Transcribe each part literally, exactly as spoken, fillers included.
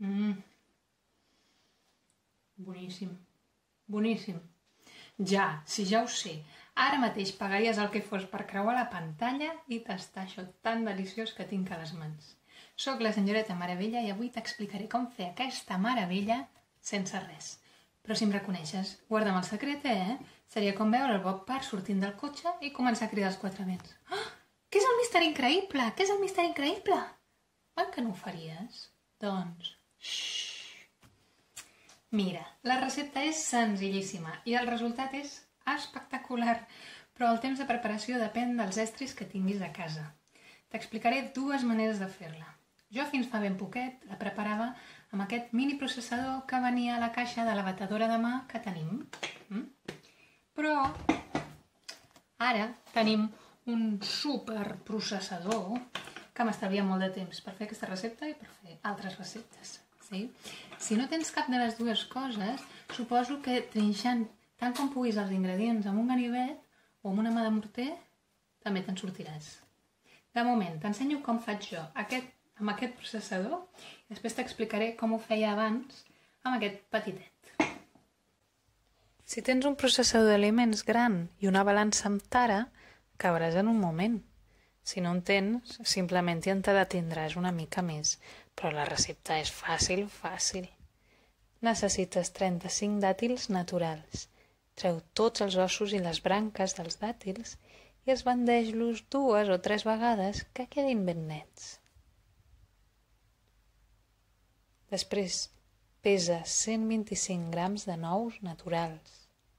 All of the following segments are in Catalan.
Mmm. Boníssim. Boníssim. Ja, si ja ho sé. Ara mateix pagaries el que fos per creuar la pantalla i tastar això tan deliciós que tinc a les mans. Soc la senyoreta Meravella i avui t'explicaré com fer aquesta meravella sense res. Però si em reconeixes, guarda'm el secret, eh? Seria com veure el Bob Parr sortint del cotxe i començar a cridar als quatre vents. Oh, què és el misteri increïble? Què és el misteri increïble? Oi que no ho faries? Doncs... Xxxt. Mira, la recepta és senzillíssima i el resultat és espectacular, però el temps de preparació depèn dels estris que tinguis a casa. T'explicaré dues maneres de fer-la. Jo fins fa ben poquet la preparava amb aquest mini processador que venia a la caixa de la batedora de mà que tenim. Però ara tenim un superprocessador que m'estalvia molt de temps per fer aquesta recepta i per fer altres receptes. Sí? Si no tens cap de les dues coses, suposo que trinxant tant com puguis els ingredients amb un ganivet o amb una mà de morter, també te'n sortiràs. De moment, t'ensenyo com faig jo aquest, amb aquest processador i després t'explicaré com ho feia abans amb aquest petitet. Si tens un processador d'aliments gran i una balança amb tara, acabaràs en un moment. Si no en tens, simplement t'hi entretindràs una mica més, però la recepta és fàcil, fàcil. Necessites trenta-cinc dàtils naturals. Treu tots els ossos i les branques dels dàtils i els bandeix-los dues o tres vegades que quedin ben nets. Després, pesa cent vint-i-cinc grams de nous naturals,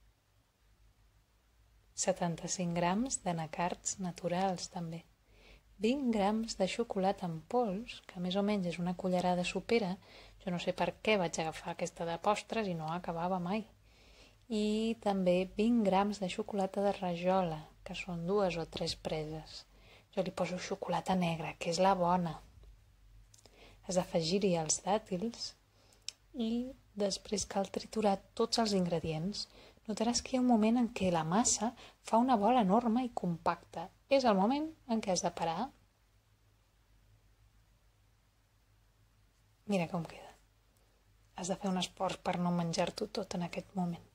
setanta-cinc grams d'anacards naturals també, vint grams de xocolata en pols, que més o menys és una cullerada sopera. Jo no sé per què vaig agafar aquesta de postres i no acabava mai. I també vint grams de xocolata de rajola, que són dues o tres preses. Jo li poso xocolata negra, que és la bona. Has d'afegir-hi els dàtils i després cal triturar tots els ingredients. Notaràs que hi ha un moment en què la massa fa una bola enorme i compacta. És el moment en què has de parar. Mira com queda. Has de fer un esforç per no menjar-t'ho tot en aquest moment.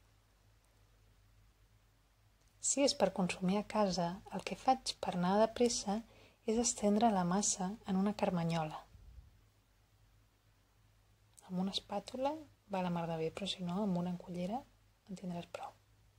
Si és per consumir a casa, el que faig per anar de pressa és estendre la massa en una carmanyola. Amb una espàtula va la mar de bé, però si no, amb una cullera en tindràs prou.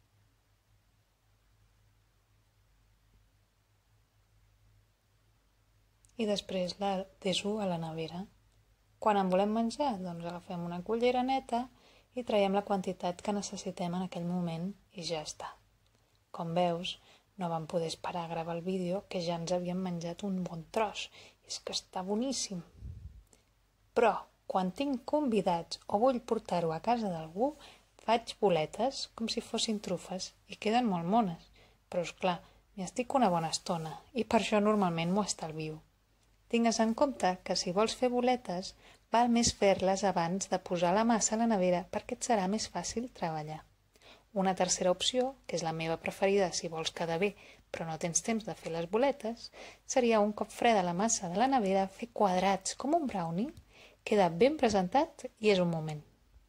I després la deso a la nevera. Quan en volem menjar, doncs agafem una cullera neta i traiem la quantitat que necessitem en aquell moment i ja està. Com veus, no vam poder esperar a gravar el vídeo, que ja ens havíem menjat un bon tros. És que està boníssim. Però, quan tinc convidats o vull portar-ho a casa d'algú, faig boletes com si fossin trufes i queden molt mones. Però, esclar, m'hi estic una bona estona i per això normalment m'ho estalvio. Tingues en compte que si vols fer boletes, val més fer-les abans de posar la massa a la nevera perquè et serà més fàcil treballar. Una tercera opció, que és la meva preferida si vols quedar bé però no tens temps de fer les boletes, seria un cop freda la massa de la nevera fer quadrats com un brownie, queda ben presentat i és un moment.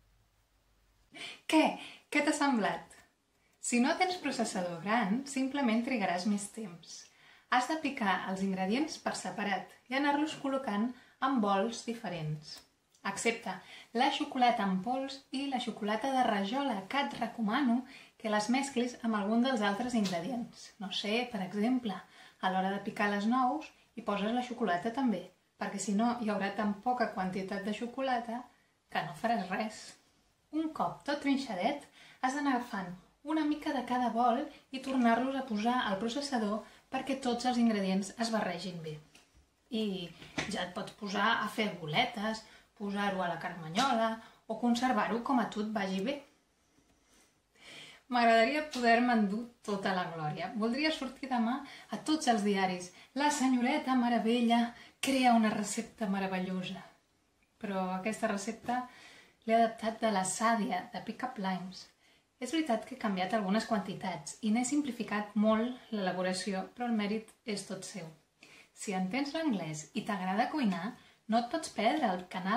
Què? Què t'ha semblat? Si no tens processador gran, simplement trigaràs més temps. Has de picar els ingredients per separat i anar-los col·locant en bols diferents. Excepte la xocolata en pols i la xocolata de rajola, que et recomano que les mesclis amb algun dels altres ingredients. No sé, per exemple, a l'hora de picar les nous hi poses la xocolata també, perquè si no hi haurà tan poca quantitat de xocolata que no faràs res. Un cop tot trinxadet, has d'anar agafant una mica de cada bol i tornar-los a posar al processador perquè tots els ingredients es barregin bé. I ja et pots posar a fer boletes, posar-ho a la carmanyola o conservar-ho com a tu et vagi bé. M'agradaria poder-me endur tota la glòria. Voldria sortir demà a tots els diaris. La senyoreta Meravella crea una recepta meravellosa. Però aquesta recepta l'he adaptat de la Sàdia, de Pick Up Limes. És veritat que he canviat algunes quantitats i n'he simplificat molt l'elaboració, però el mèrit és tot seu. Si entens l'anglès i t'agrada cuinar, no et pots perdre el canal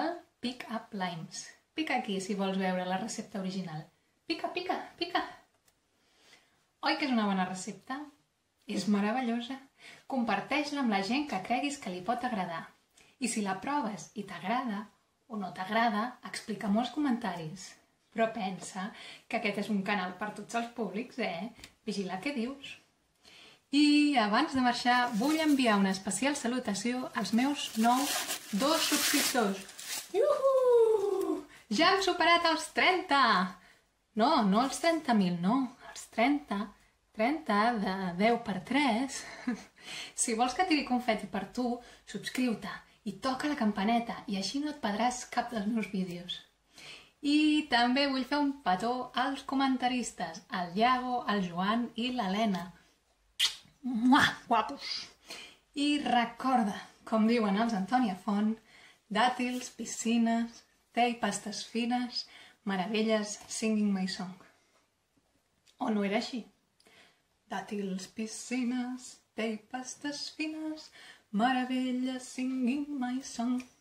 Pick Up Limes. Pica aquí si vols veure la recepta original. Pica, pica, pica! Oi que és una bona recepta? És meravellosa. Comparteix-la amb la gent que creguis que li pot agradar. I si la proves i t'agrada o no t'agrada, explica'm-ho als comentaris. Però pensa que aquest és un canal per tots els públics, eh? Vigila què dius. I abans de marxar vull enviar una especial salutació als meus nous dos subscriptors. Iuhu! Ja hem superat els trenta! No, no els trenta mil, no. Els trenta. trenta de deu per tres. Si vols que tiri confeti per tu, subscriu-te i toca la campaneta i així no et perdràs cap dels meus vídeos. I també vull fer un petó als comentaristes, el Iago, el Joan i l'Helena. Mua, guapos! I recorda, com diuen els Antònia Font, dàtils, piscines, te i pastes fines, meravelles, singing my song. O no era així? Dàtils, piscines, te i pastes fines, meravelles, singing my song.